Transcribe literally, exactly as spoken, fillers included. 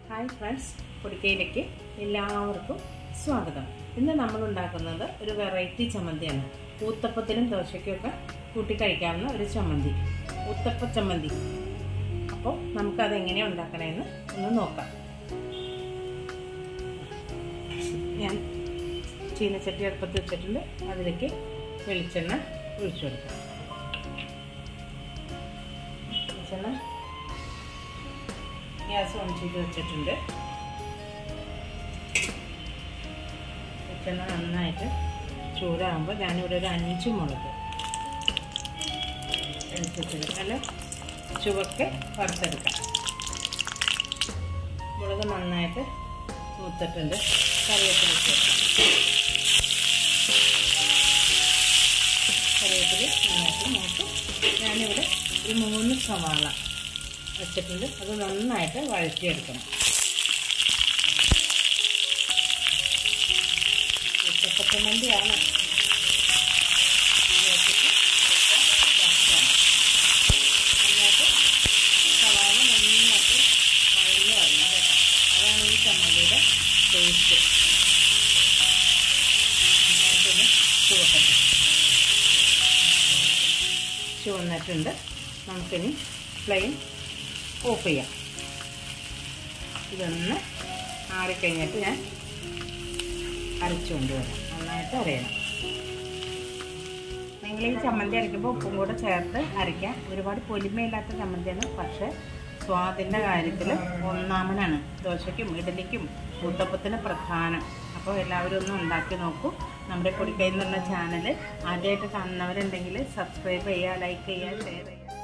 Hi friends, പൊടിക്കയിലേക്ക് എല്ലാവർക്കും സ്വാഗതം. ഇന്ന് നമ്മൾ ഉണ്ടാക്കുന്നത് ഒരു വെറൈറ്റി ചമ്മന്തിയാണ്. ഊത്തപ്പത്തിനും ദോശയ്ക്കൊക്കെ കൂട്ടി കഴിക്കാവുന്ന ഒരു ചമ്മന്തി, ഊത്തപ്പ ചമ്മന്തി. അപ്പോൾ നമുക്കതെങ്ങനെയാണ് ഉണ്ടാക്കണമെന്ന് ഒന്ന് നോക്കാം. ഞാൻ ചീനച്ചട്ടി അടുപ്പത്ത് വെച്ചിട്ടുണ്ട്. അതിലേക്ക് വെളിച്ചെണ്ണ ഒഴിച്ചു കൊടുക്കാം. വെളിച്ചെണ്ണ ഗ്യാസ് ഓൺ ചെയ്ത് വെച്ചിട്ടുണ്ട്. വെളിച്ചെണ്ണ നന്നായിട്ട് ചൂടാകുമ്പോൾ ഞാനിവിടെ ഒരു അഞ്ച് മുളക് എടുത്തിട്ടുണ്ട്. നല്ല ചുവക്കെ വറുത്തെടുക്കാം. മുളക് നന്നായിട്ട് മൂത്തിട്ടുണ്ട്. കറിവേപ്പില കറിവേപ്പില നന്നായിട്ട് മൂത്ത് ഞാനിവിടെ ഒരു മൂന്ന് സവാള വെച്ചിട്ടുണ്ട്. അത് നന്നായിട്ട് വഴറ്റിയെടുക്കണം. ചപ്പച്ചമ്മന്തിയാണ്. നന്നായിട്ട് സവാള നന്നായിട്ട് വഴഞ്ഞു വരണം കേട്ടോ. അതാണ് ഈ ചമ്മന്തിയുടെ ടേസ്റ്റ്. നന്നായിട്ടൊന്ന് ചുവക്കട്ടെ. ചുവന്നിട്ടുണ്ട്. നമുക്കിനി ഫ്ലെയിം ഓഫ് ചെയ്യാം. ഇതൊന്ന് ആറിക്കഴിഞ്ഞിട്ട് ഞാൻ അരച്ചു കൊണ്ടുവരാം. നന്നായിട്ട് അരയണം. നിങ്ങൾ ഈ ചമ്മന്തി അരയ്ക്കുമ്പോൾ ഉപ്പും കൂടെ ചേർത്ത് അരയ്ക്കാം. ഒരുപാട് പൊലിമയില്ലാത്ത ചമ്മന്തിയാണ്, പക്ഷേ സ്വാദിൻ്റെ കാര്യത്തിൽ ഒന്നാമനാണ്. ദോശയ്ക്കും ഇഡലിക്കും ഊത്തപ്പത്തിന് പ്രധാനം. അപ്പോൾ എല്ലാവരും ഒന്ന് ഉണ്ടാക്കി നോക്കൂ. നമ്മുടെ പൊടിക്കൈ എന്നുള്ള ചാനൽ ആദ്യമായിട്ട് കാണുന്നവരുണ്ടെങ്കിൽ സബ്സ്ക്രൈബ് ചെയ്യുക, ലൈക്ക് ചെയ്യുക, ഷെയർ ചെയ്യുക.